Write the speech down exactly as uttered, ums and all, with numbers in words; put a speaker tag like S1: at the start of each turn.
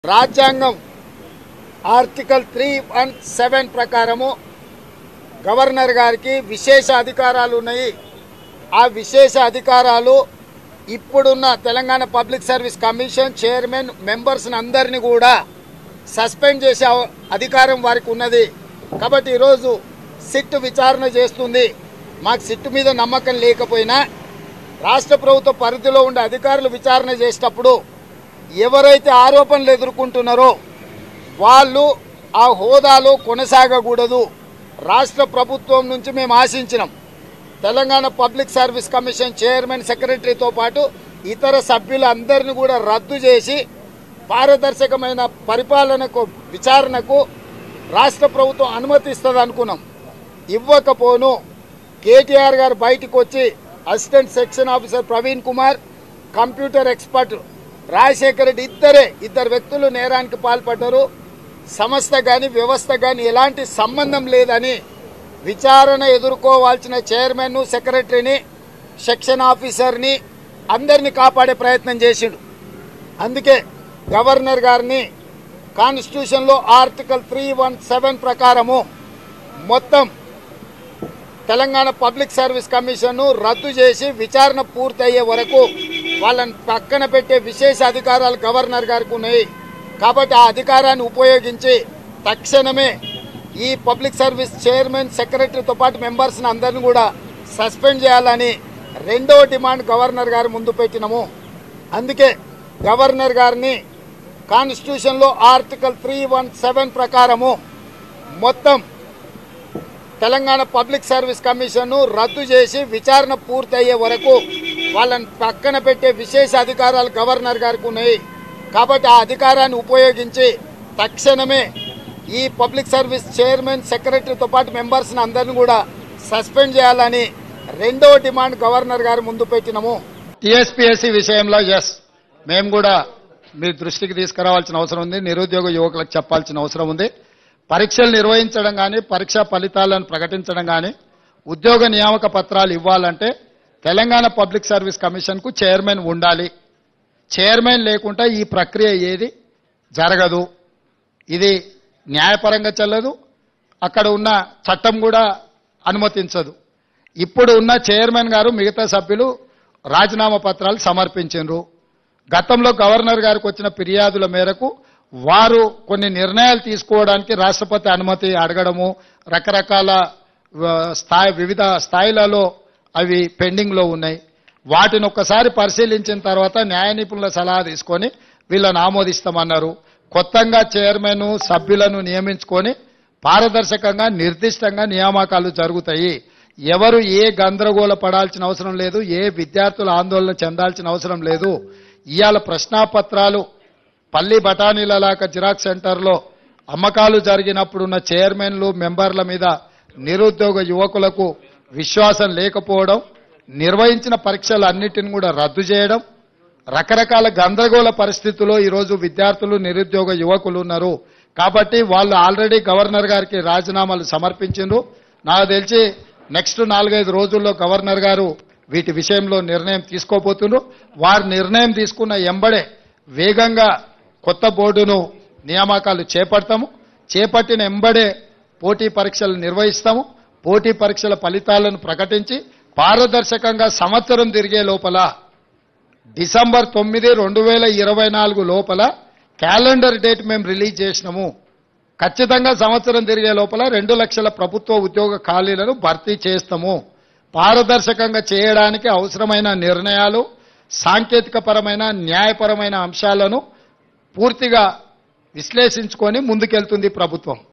S1: రాజ్యాంగం article three one seven ప్రకారము governor గారికి విశేష అధికారాలు ఉన్నాయి. ఆ విశేష అధికారాలు ఇప్పుడున్న Telangana public service commission chairman members అందరినీ కూడా సస్పెండ్ చేసే అధికారం వారికి ఉన్నది. కాబట్టి ఈరోజు సిట్ విచారణ చేస్తుంది. మాకు సిట్ మీద నమ్మకం లేకపోయినా రాష్ట్ర ప్రభుత్వ పరిధిలో ఉండే అధికారులు విచారణ చేసేటప్పుడు ఎవరైతే ఆరోపణలు ఎదుర్కొంటున్నారో వాళ్ళు ఆ హోదాలో కొనసాగకూడదు. రాష్ట్ర ప్రభుత్వం నుంచి మేము ఆశించినాం. Telangana public service commission chairman సెక్రటరీతో పాటు ఇతర సభ్యులందరినీ కూడా రద్దు చేసి పారదర్శకమైన పరిపాలనకు విచారణకు రాష్ట్ర ప్రభుత్వం అనుమతిస్తుంది అనుకున్నాం. ఇవ్వకపోను కేటీఆర్ గారు బయటకు వచ్చి assistant section officer Praveen Kumar, computer expert Rajasekhar Reddy ఇద్దరే ఇద్దరు వ్యక్తులు నేరానికి పాల్పడ్డారు. సంస్థ కానీ వ్యవస్థ కానీ ఎలాంటి సంబంధం లేదని విచారణ ఎదుర్కోవాల్సిన చైర్మన్ సెక్రటరీని సెక్షన్ ఆఫీసర్ని అందరినీ కాపాడే ప్రయత్నం చేసిండు. అందుకే గవర్నర్ గారిని కాన్స్టిట్యూషన్లో ఆర్టికల్ త్రీ వన్ సెవెన్ ప్రకారము మొత్తం తెలంగాణ పబ్లిక్ సర్వీస్ కమిషన్ను రద్దు చేసి విచారణ పూర్తయ్యే వరకు వాళ్ళని పక్కన పెట్టే విశేష అధికారాలు గవర్నర్ గారికి ఉన్నాయి. కాబట్టి ఆ అధికారాన్ని ఉపయోగించి తక్షణమే ఈ పబ్లిక్ సర్వీస్ చైర్మన్ సెక్రటరీతో పాటు మెంబర్స్ని అందరినీ కూడా సస్పెండ్ చేయాలని రెండో డిమాండ్ గవర్నర్ గారు ముందు పెట్టినాము. అందుకే గవర్నర్ గారిని కాన్స్టిట్యూషన్లో ఆర్టికల్ త్రీ వన్ సెవెన్ ప్రకారము మొత్తం తెలంగాణ పబ్లిక్ సర్వీస్ కమిషన్ను రద్దు చేసి విచారణ పూర్తయ్యే వరకు వాళ్ళని పక్కన పెట్టే విశేష అధికారాలు గవర్నర్ గారికి ఉన్నాయి. కాబట్టి ఆ అధికారాన్ని ఉపయోగించి తక్షణమే ఈ పబ్లిక్ సర్వీస్ చైర్మన్ సెక్రటరీతో పాటు మెంబర్స్ని అందరినీ కూడా సస్పెండ్ చేయాలని రెండో డిమాండ్ గవర్నర్ గారు ముందు పెట్టినాము. టీఎస్పీఎస్సీ విషయంలో ఎస్ మేము కూడా మీ దృష్టికి తీసుకురావాల్సిన అవసరం ఉంది. నిరుద్యోగ యువకులకు చెప్పాల్సిన అవసరం ఉంది. పరీక్షలు నిర్వహించడం కానీ పరీక్షా ఫలితాలను ప్రకటించడం కానీ ఉద్యోగ నియామక పత్రాలు ఇవ్వాలంటే తెలంగాణ పబ్లిక్ సర్వీస్ కమిషన్కు చైర్మన్ ఉండాలి. చైర్మన్ లేకుండా ఈ ప్రక్రియ ఏది జరగదు. ఇది న్యాయపరంగా చెల్లదు. అక్కడ ఉన్న చట్టం కూడా అనుమతించదు. ఇప్పుడు ఉన్న చైర్మన్ గారు మిగతా సభ్యులు రాజీనామా పత్రాలు సమర్పించారు. గతంలో గవర్నర్ గారికి వచ్చిన ఫిర్యాదుల మేరకు వారు కొన్ని నిర్ణయాలు తీసుకోవడానికి రాష్ట్రపతి అనుమతి అడగడము, రకరకాల స్థాయి వివిధ స్థాయిలలో అవి పెండింగ్లో ఉన్నాయి. వాటిని ఒక్కసారి పరిశీలించిన తర్వాత న్యాయ నిపుణుల సలహా తీసుకొని వీళ్ళని ఆమోదిస్తామన్నారు. కొత్తగా చైర్మన్ సభ్యులను నియమించుకొని పారదర్శకంగా నిర్దిష్టంగా నియామకాలు జరుగుతాయి. ఎవరు ఏ గందరగోళ పడాల్సిన అవసరం లేదు. ఏ విద్యార్థులు ఆందోళన చెందాల్సిన అవసరం లేదు. ఇవాళ ప్రశ్నాపత్రాలు పల్లి బఠానీలలాక జిరాక్స్ సెంటర్లో అమ్మకాలు జరిగినప్పుడున్న చైర్మన్లు మెంబర్ల మీద నిరుద్యోగ యువకులకు విశ్వాసం లేకపోవడం, నిర్వహించిన పరీక్షలు అన్నిటిని కూడా రద్దు చేయడం, రకరకాల గందరగోళ పరిస్థితుల్లో ఈరోజు విద్యార్థులు నిరుద్యోగ యువకులు ఉన్నారు. కాబట్టి వాళ్ళు ఆల్రెడీ గవర్నర్ గారికి రాజీనామాలు సమర్పించారు. నాకు తెలిసి నెక్స్ట్ నాలుగైదు రోజుల్లో గవర్నర్ గారు వీటి విషయంలో నిర్ణయం తీసుకోబోతున్నారు. వారు నిర్ణయం తీసుకున్న ఎంబడే వేగంగా కొత్త బోర్డును నియామకాలు చేపడతాము. చేపట్టిన ఎంబడే పోటీ పరీక్షలు నిర్వహిస్తాము. పోటీ పరీక్షల ఫలితాలను ప్రకటించి పారదర్శకంగా సంవత్సరం తిరిగే లోపల డిసెంబర్ తొమ్మిది రెండు వేల ఇరవై నాలుగు లోపల క్యాలెండర్ డేట్ మేము రిలీజ్ చేసినాము. ఖచ్చితంగా సంవత్సరం తిరిగే లోపల రెండు లక్షల ప్రభుత్వ ఉద్యోగ ఖాళీలను భర్తీ చేస్తాము. పారదర్శకంగా చేయడానికి అవసరమైన నిర్ణయాలు, సాంకేతికపరమైన న్యాయపరమైన అంశాలను పూర్తిగా విశ్లేషించుకొని ముందుకెళ్తుంది ప్రభుత్వం.